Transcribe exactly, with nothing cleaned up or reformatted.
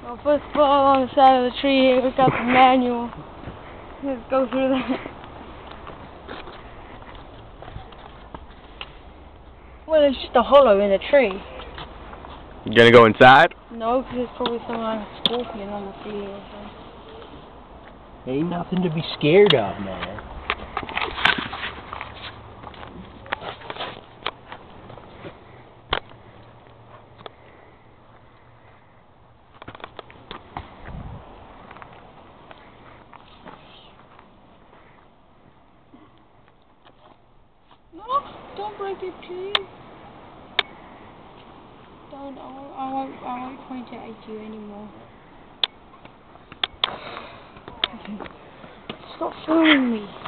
Well, first of all, on the side of the tree here, we've got the manual. Let's go through that. Well, there's just a hollow in the tree. You gonna go inside? No, because there's probably some like a scorpion on the tree or something. Ain't nothing to be scared of, man. No, don't break it, please. Don't. I won't, I won't, I won't point it at you anymore. Stop filming me.